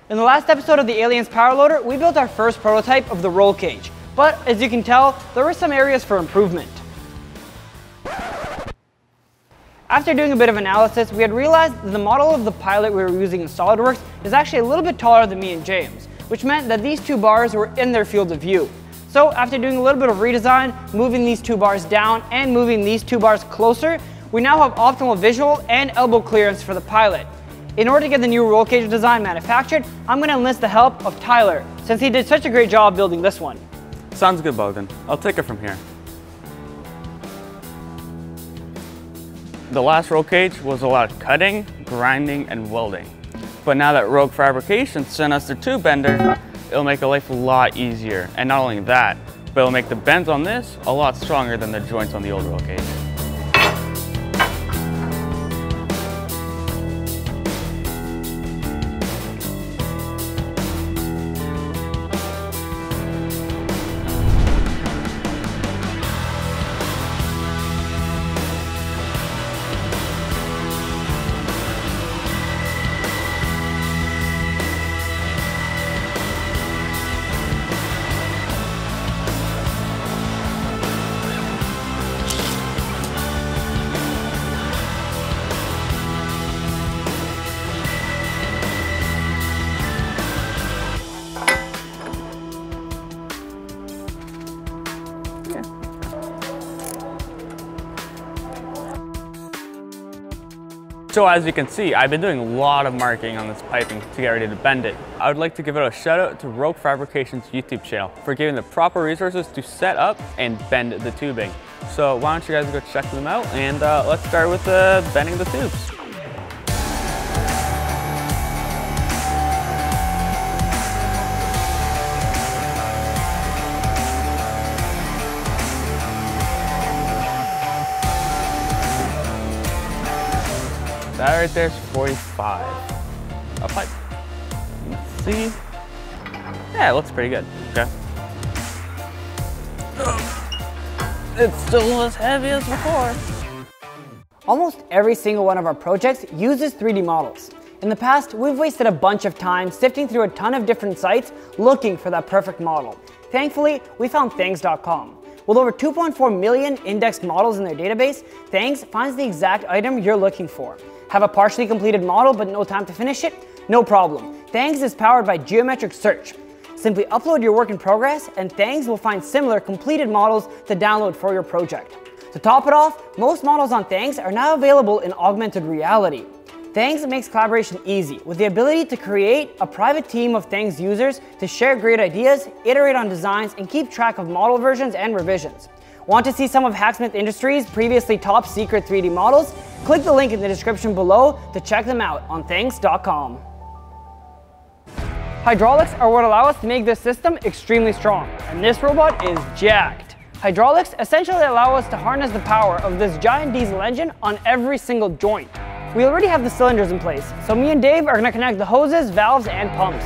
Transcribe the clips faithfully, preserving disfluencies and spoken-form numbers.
In the last episode of the Aliens Powerloader, we built our first prototype of the roll cage, but as you can tell, there were some areas for improvement. After doing a bit of analysis, we had realized that the model of the pilot we were using in SolidWorks is actually a little bit taller than me and Jaymes, which meant that these two bars were in their field of view. So after doing a little bit of redesign, moving these two bars down and moving these two bars closer, we now have optimal visual and elbow clearance for the pilot. In order to get the new roll cage design manufactured, I'm going to enlist the help of Tyler, since he did such a great job building this one. Sounds good, Bogdan. I'll take it from here. The last roll cage was a lot of cutting, grinding, and welding. But now that Rogue Fabrication sent us their tube bender, it'll make life a lot easier. And not only that, but it'll make the bends on this a lot stronger than the joints on the old roll cage. So as you can see, I've been doing a lot of marking on this piping to get ready to bend it. I would like to give it a shout out to Rogue Fabrication's YouTube channel for giving the proper resources to set up and bend the tubing. So why don't you guys go check them out, and uh, let's start with uh, bending the tubes. That right there's forty-five. A pipe. Let's see. Yeah, it looks pretty good. Okay. It's still as heavy as before. Almost every single one of our projects uses three D models. In the past, we've wasted a bunch of time sifting through a ton of different sites looking for that perfect model. Thankfully, we found Thangs dot com. With over two point four million indexed models in their database, Thangs finds the exact item you're looking for. Have a partially completed model but no time to finish it? No problem. Thangs is powered by geometric search. Simply upload your work in progress and Thangs will find similar completed models to download for your project. To top it off, most models on Thangs are now available in augmented reality. Thangs makes collaboration easy with the ability to create a private team of Thangs users to share great ideas, iterate on designs, and keep track of model versions and revisions. Want to see some of Hacksmith Industries' previously top secret three D models? Click the link in the description below to check them out on Thangs dot com. Hydraulics are what allow us to make this system extremely strong, and this robot is jacked. Hydraulics essentially allow us to harness the power of this giant diesel engine on every single joint. We already have the cylinders in place, so me and Dave are going to connect the hoses, valves, and pumps.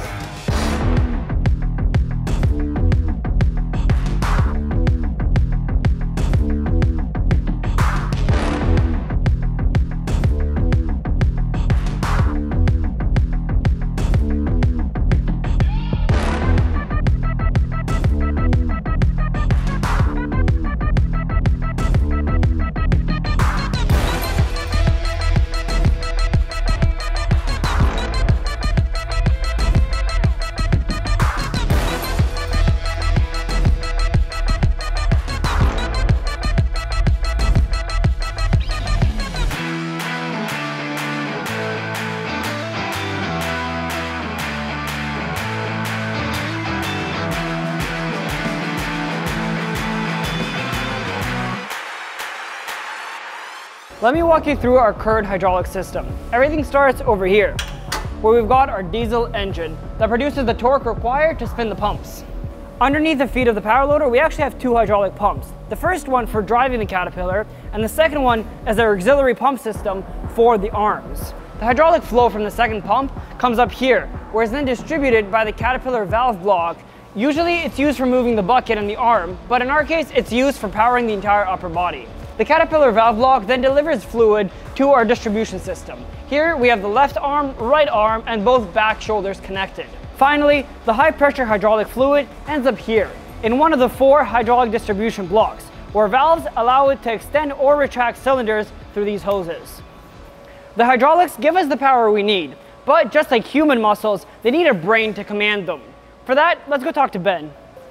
Let me walk you through our current hydraulic system. Everything starts over here, where we've got our diesel engine that produces the torque required to spin the pumps. Underneath the feet of the Powerloader, we actually have two hydraulic pumps. The first one for driving the Caterpillar, and the second one as our auxiliary pump system for the arms. The hydraulic flow from the second pump comes up here, where it's then distributed by the Caterpillar valve block. Usually it's used for moving the bucket and the arm, but in our case it's used for powering the entire upper body. The Caterpillar valve block then delivers fluid to our distribution system. Here we have the left arm, right arm, and both back shoulders connected. Finally, the high pressure hydraulic fluid ends up here, in one of the four hydraulic distribution blocks, where valves allow it to extend or retract cylinders through these hoses. The hydraulics give us the power we need, but just like human muscles, they need a brain to command them. For that, let's go talk to Ben.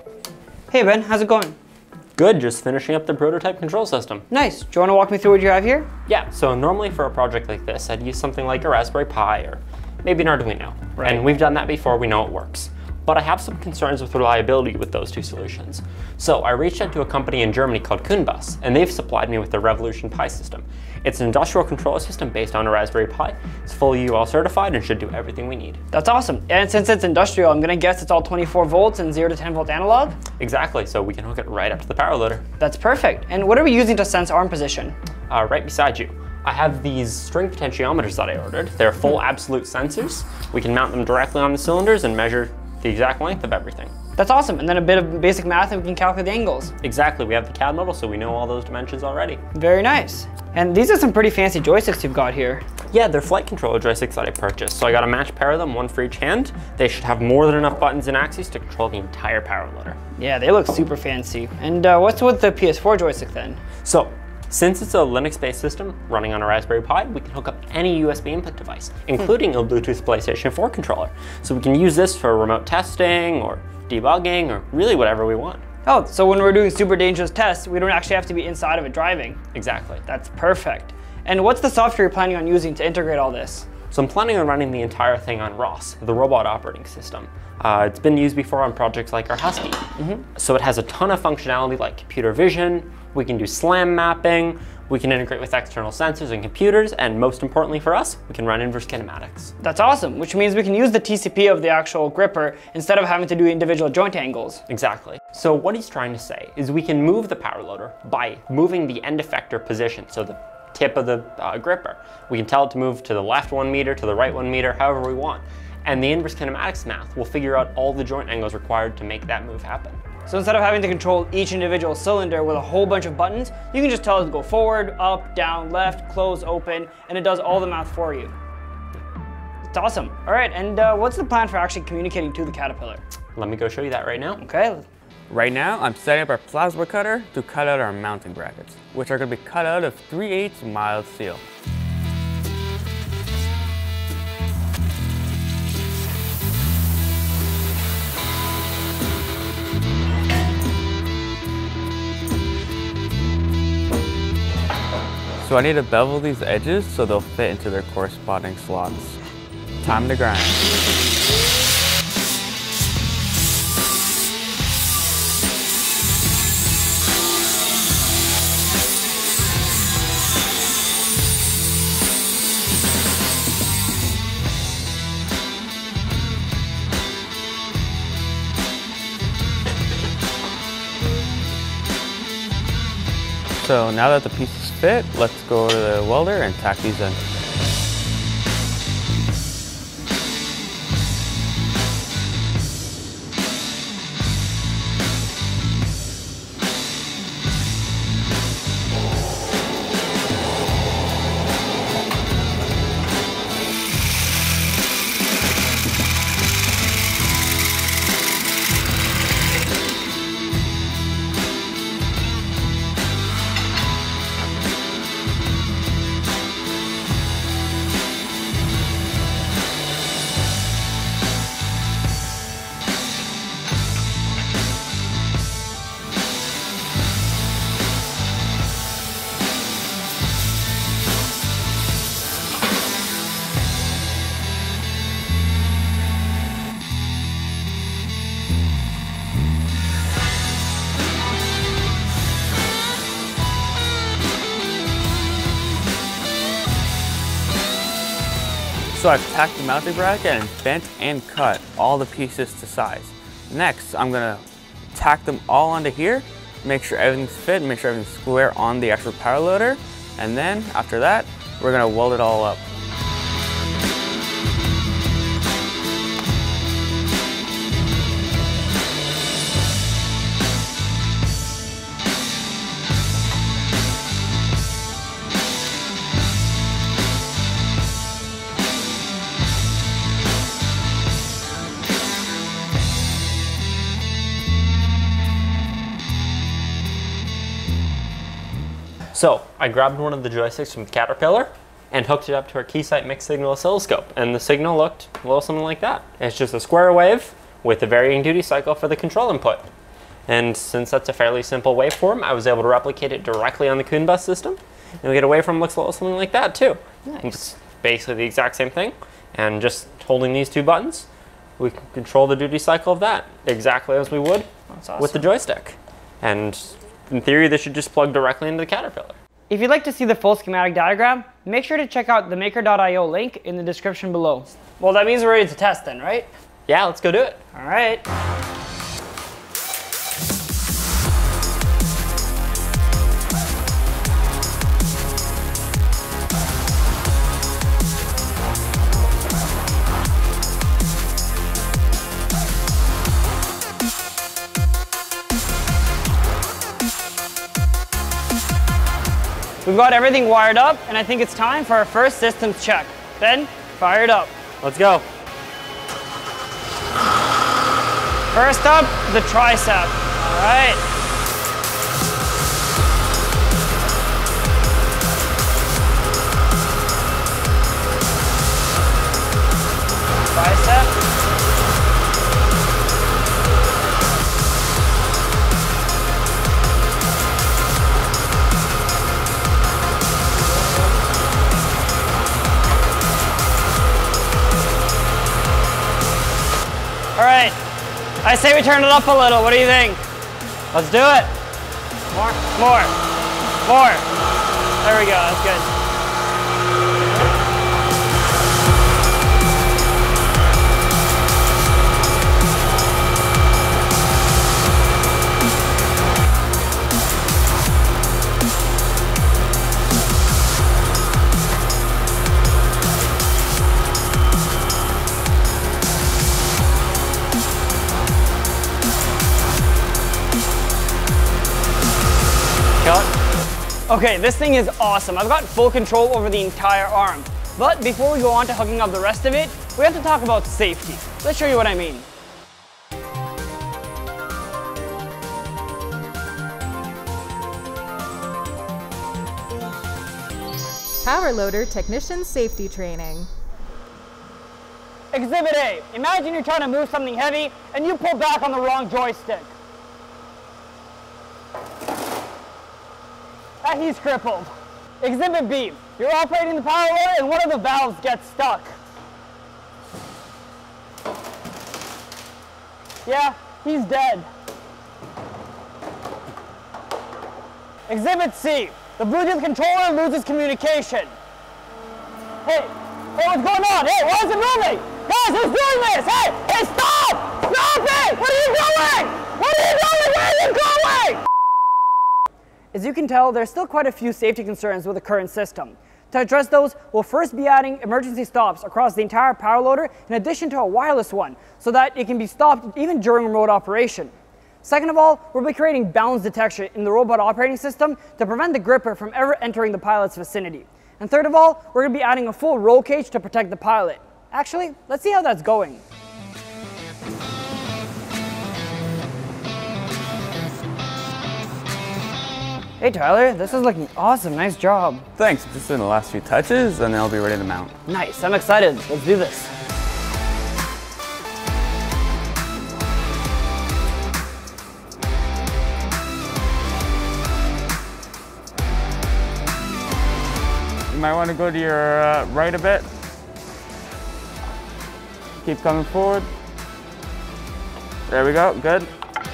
Hey Ben, how's it going? Good, just finishing up the prototype control system. Nice. Do you want to walk me through what you have here? Yeah, so normally for a project like this, I'd use something like a Raspberry Pi or maybe an Arduino. Right. And we've done that before, we know it works. But I have some concerns with reliability with those two solutions. So I reached out to a company in Germany called Kunbus, and they've supplied me with the Revolution Pi system. It's an industrial controller system based on a Raspberry Pi. It's fully U L certified and should do everything we need. That's awesome. And since it's industrial, I'm gonna guess it's all twenty-four volts and zero to ten volt analog? Exactly, so we can hook it right up to the power loader. That's perfect. And what are we using to sense arm position? Uh, right beside you. I have these string potentiometers that I ordered. They're full absolute sensors. We can mount them directly on the cylinders and measure the exact length of everything. That's awesome. And then a bit of basic math and we can calculate the angles. Exactly, we have the C A D model, so we know all those dimensions already. Very nice. And these are some pretty fancy joysticks you've got here. Yeah, they're flight controller joysticks that I purchased. So I got a match pair of them, one for each hand. They should have more than enough buttons and axes to control the entire power loader. Yeah, they look super fancy. And uh, what's with the P S four joystick then? So, since it's a Linux-based system running on a Raspberry Pi, we can hook up any U S B input device, including a Bluetooth PlayStation four controller. So we can use this for remote testing or debugging or really whatever we want. Oh, so when we're doing super dangerous tests, we don't actually have to be inside of it driving. Exactly. That's perfect. And what's the software you're planning on using to integrate all this? So I'm planning on running the entire thing on R O S, the robot operating system. Uh, it's been used before on projects like our Husky. Mm-hmm. So it has a ton of functionality like computer vision, we can do SLAM mapping, we can integrate with external sensors and computers, and most importantly for us, we can run inverse kinematics. That's awesome, which means we can use the T C P of the actual gripper instead of having to do individual joint angles. Exactly. So what he's trying to say is we can move the power loader by moving the end effector position, so the tip of the uh, gripper. We can tell it to move to the left one meter, to the right one meter, however we want. And the inverse kinematics math will figure out all the joint angles required to make that move happen. So instead of having to control each individual cylinder with a whole bunch of buttons, you can just tell it to go forward, up, down, left, close, open, and it does all the math for you. It's awesome. All right, and uh, what's the plan for actually communicating to the Caterpillar? Let me go show you that right now. Okay. Right now, I'm setting up our plasma cutter to cut out our mounting brackets, which are going to be cut out of three eighths mild steel. So I need to bevel these edges so they'll fit into their corresponding slots. Time to grind. So now that the pieces fit, let's go to the welder and tack these in. So I've tacked the mounting bracket and bent and cut all the pieces to size. Next, I'm gonna tack them all onto here, make sure everything's fit, make sure everything's square on the actual power loader, and then after that, we're gonna weld it all up. So I grabbed one of the joysticks from Caterpillar and hooked it up to our Keysight mixed signal oscilloscope. And the signal looked a little something like that. It's just a square wave with a varying duty cycle for the control input. And since that's a fairly simple waveform, I was able to replicate it directly on the Coon bus system. And we get a waveform that looks a little something like that too. Nice. It's basically the exact same thing. And just holding these two buttons, we can control the duty cycle of that exactly as we would Awesome. with the joystick. And in theory, this should just plug directly into the Caterpillar. If you'd like to see the full schematic diagram, make sure to check out the maker dot i o link in the description below. Well, that means we're ready to test then, right? Yeah, let's go do it. All right. We've got everything wired up, and I think it's time for our first systems check. Ben, fire it up. Let's go. First up, the tricep. All right. Tricep. All right, I say we turn it up a little. What do you think? Let's do it. More, more, more. There we go, that's good. Okay, this thing is awesome. I've got full control over the entire arm. But before we go on to hooking up the rest of it, we have to talk about safety. Let's show you what I mean. Powerloader Technician Safety Training. Exhibit A. Imagine you're trying to move something heavy and you pull back on the wrong joystick. Ah, he's crippled. Exhibit B. You're operating the power loader and one of the valves gets stuck. Yeah, he's dead. Exhibit C. The Bluetooth controller loses communication. Hey, hey, what's going on? Hey, why is it moving? Guys, who's doing this? Hey, hey, stop! Stop it! What are you doing? What are you doing? Where are you going? As you can tell, there's still quite a few safety concerns with the current system. To address those, we'll first be adding emergency stops across the entire power loader in addition to a wireless one, so that it can be stopped even during remote operation. Second of all, we'll be creating bounce detection in the robot operating system to prevent the gripper from ever entering the pilot's vicinity. And third of all, we're going to be adding a full roll cage to protect the pilot. Actually, let's see how that's going. Hey Tyler, this is looking awesome. Nice job. Thanks, just in the last few touches and then I'll be ready to mount. Nice, I'm excited. Let's do this. You might want to go to your uh, right a bit. Keep coming forward. There we go, good.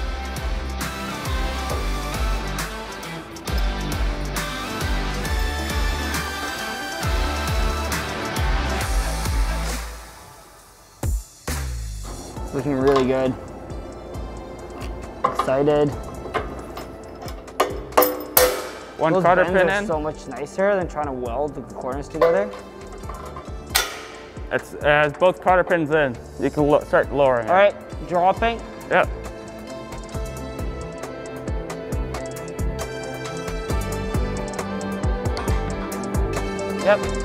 Looking really good. Excited. One Those cotter bends pin are in. so much nicer than trying to weld the corners together. It's, it has both cotter pins in. You can lo start lowering it. All right, dropping. Yep. Yep.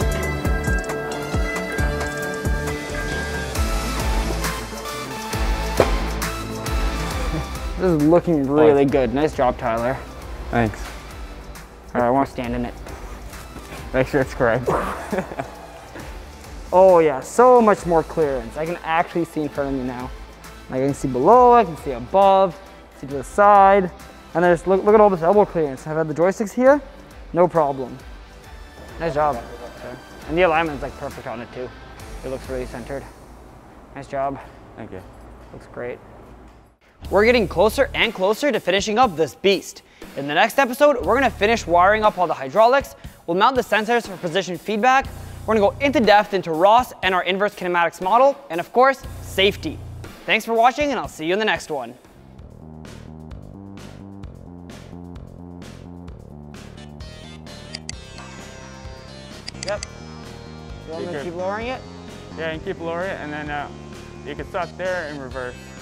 This is looking really good. Nice job, Tyler. Thanks. All right, I want to stand in it. Make sure it's correct. Oh yeah, so much more clearance. I can actually see in front of me now. Like I can see below, I can see above, see to the side. And then just look, look at all this elbow clearance. I've had the joysticks here, no problem. Nice job. And the alignment's like perfect on it too. It looks really centered. Nice job. Thank you. Looks great. We're getting closer and closer to finishing up this beast. In the next episode, we're gonna finish wiring up all the hydraulics. We'll mount the sensors for position feedback. We're gonna go into depth into R O S and our inverse kinematics model, and of course, safety. Thanks for watching, and I'll see you in the next one. Yep. You want me to keep lowering it? Yeah, and keep lowering it, and then uh, you can stop there and reverse.